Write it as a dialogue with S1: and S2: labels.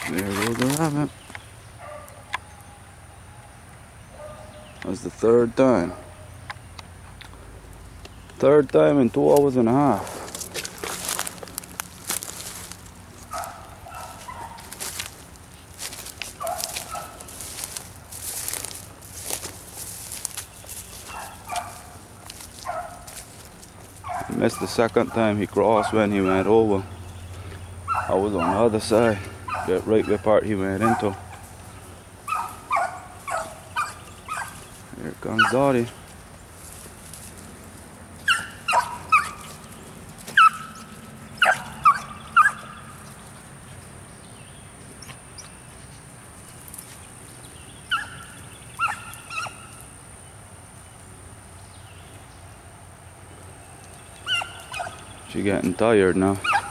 S1: There goes the rabbit. That's the third time. Third time in 2 hours and a half. I missed the second time he crossed when he went over. I was on the other side, right the part he went into. Here comes Dottie. She's getting tired now.